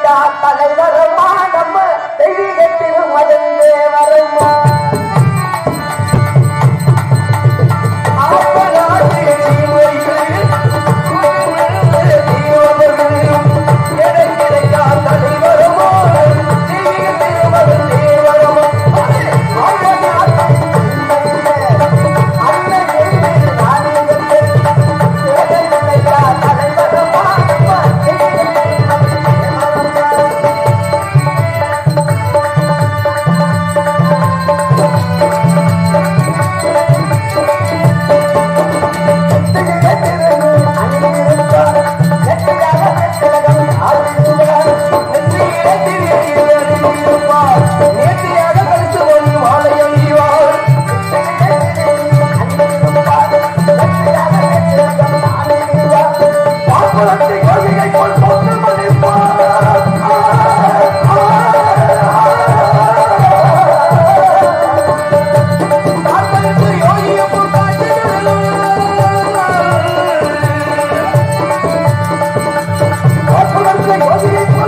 நினைத்தா தலைவரமா நம்ம தெய்வீகத்தில் மதந்தே வரமா What?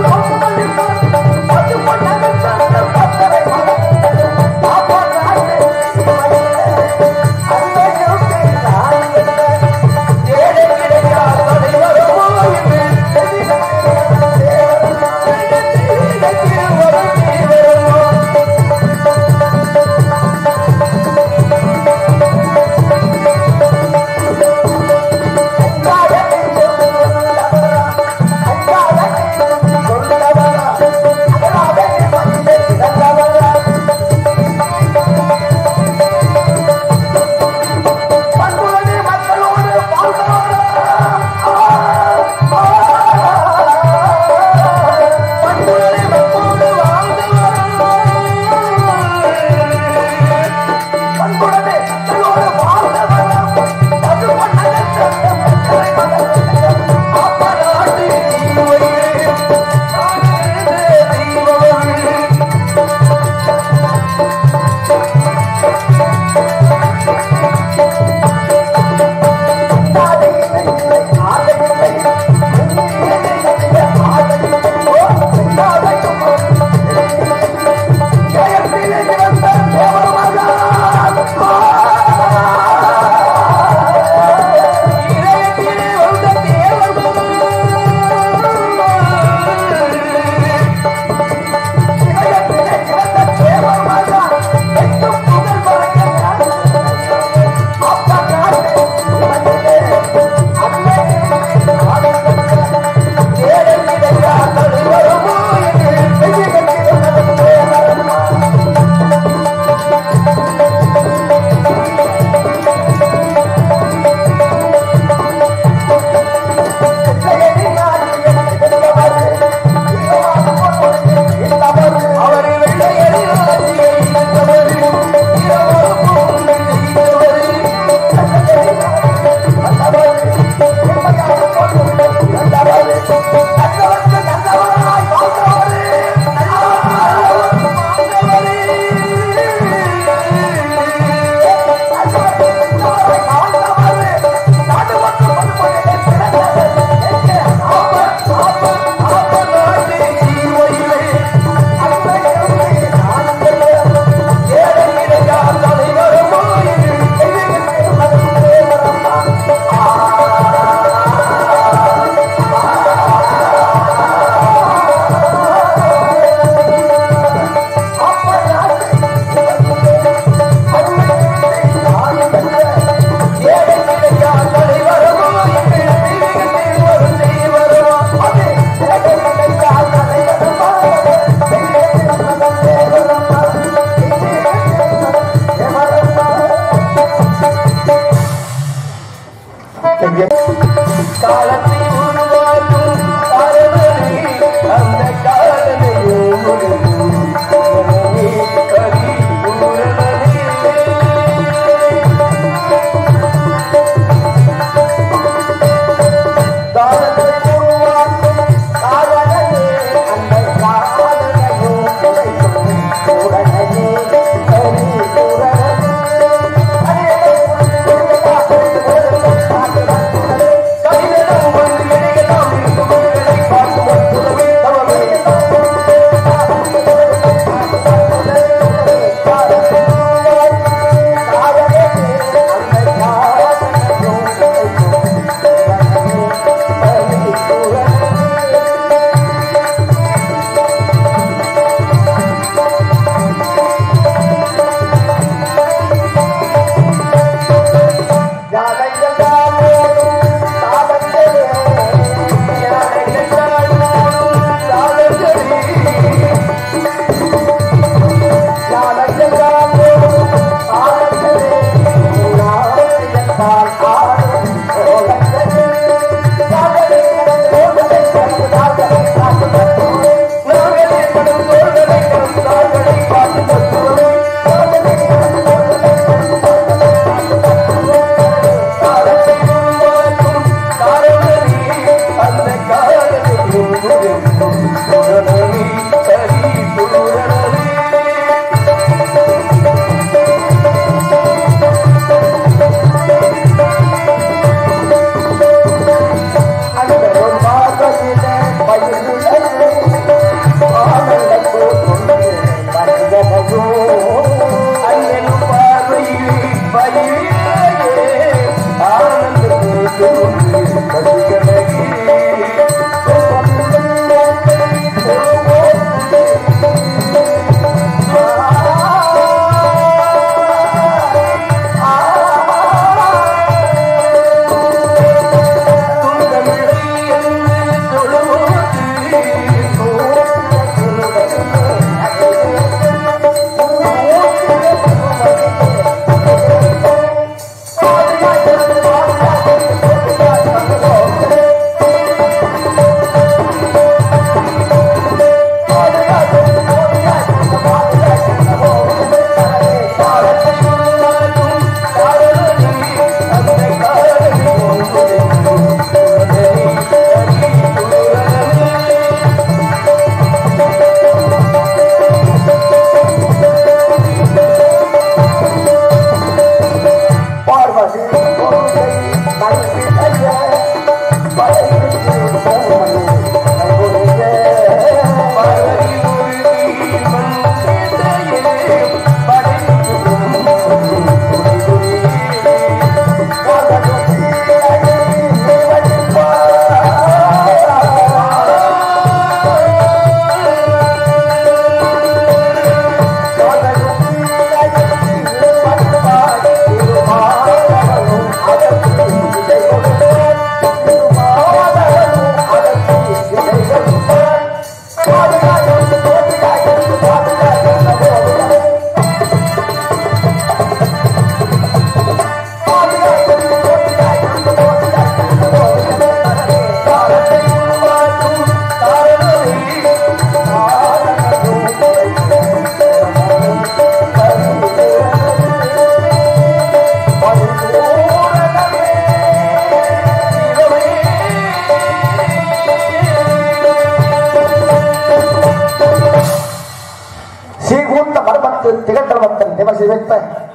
திகழ்த்தவத்தன் திமசி வைத்த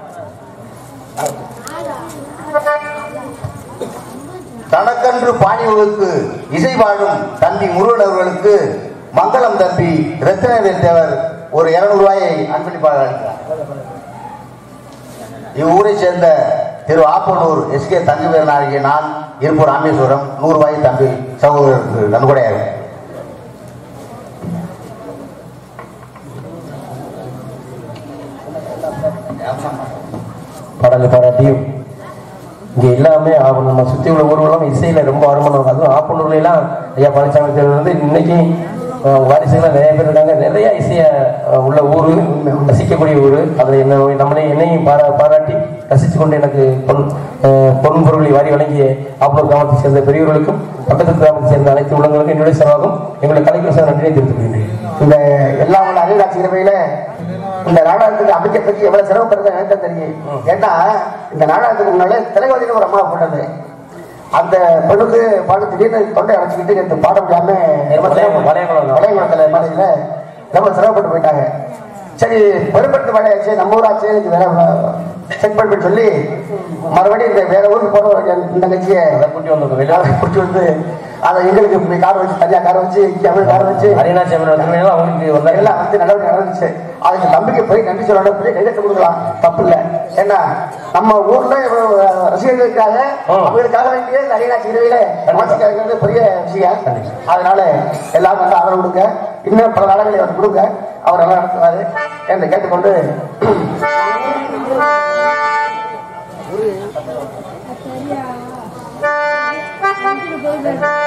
தனக்கன்று பாணிகளுக்கு இசை வாழும் தம்பி முருகன் அவர்களுக்கு மங்களம் தம்பி ரத்னவேல் தேவர் ஒரு 200 ரூபாயை அன்பளிப்பாக அளிக்கிறார். இவ்வூரை சேர்ந்த திரு ஆப்பனூர் எஸ்கே தங்கவேல் ஆகிய நான் இருப்பூர் ராமேஸ்வரம் 100 ரூபாய் தம்பி சகோதரருக்கு நன்கொடையாக. பாடலை பாராட்டியும் இங்கே எல்லாமே நம்ம சுற்றி உள்ள ஊர்களும் இசையில் ரொம்ப வருமானம். அதுவும் ஆப்பனூர்லாம் ஐயா பழனிசாமி தேவர் வந்து இன்னைக்கு வாரிசுகளாக நிறைய பேர் இருக்காங்க. நிறைய இசையை உள்ள ஊர், ரசிக்கக்கூடிய ஊர். அதில் என்னையும் பாராட்டி ரசித்து கொண்டு எனக்கு பொன் பொருளை வாரி வழங்கிய ஆப்பனூர் கிராமத்தை சேர்ந்த பெரியவர்களுக்கும் பக்கத்து கிராமத்தை சேர்ந்த அனைத்து உள்ளங்களுக்கும் என்னுடைய சார்பாகவும் எங்களுடைய கலைஞர் சார் நன்றியை தெரிவித்துக் கொள்கின்றேன். இந்த எல்லா உள்ள அருளாட்சி இரவையில இந்த நாடகத்துக்கு அமைக்கிறதுக்கு எவ்வளவு சிரமப்படுறது எனக்கு தெரியும். ஏன்னா இந்த நாடகத்துக்கு முன்னாலே திலகவதினு ஒரு அம்மா போட்டது. அந்த பெண்ணுக்கு பாடு திடீர்னு தொண்டை அடைச்சிக்கிட்டு எனக்கு பாட முடியாம வளையகுளத்துல மலையில ரொம்ப சிரமப்பட்டு போயிட்டாங்க. சரி, பெரும்படுத்து மழையாச்சு, நம்ம ஊராச்சு, இதுக்கு வேற செக் பண்ணி சொல்லி மறுபடியும் இந்த வேற ஊருக்கு போற இந்த கட்சியை கூட்டி வந்து அதை எங்களுக்கு கார் வச்சு, தனியா கார் வச்சு, கார் வச்சு அவங்களுக்கு எல்லாம் வந்து நடவடிக்கை நடந்துச்சு. அதுக்கு தம்பிக்கு போய் நன்றி சொல்ல போய் கையெழுத்து கொடுக்கலாம், தப்பு இல்லை. ஏன்னா நம்ம ஊர்ல ரசிகர்களுக்காக அவங்களுக்காக வேண்டிய அரியநாச்சி இரவில வாசிக்கிறது பெரிய விஷயம். அதனால எல்லாரும் வந்து ஆதரவு கொடுங்க, இன்னும் பல நாடுகளை அவர் கொடுங்க, அவர் நல்லா நடத்துவாரு என்று கேட்டுக்கொண்டு Thank you.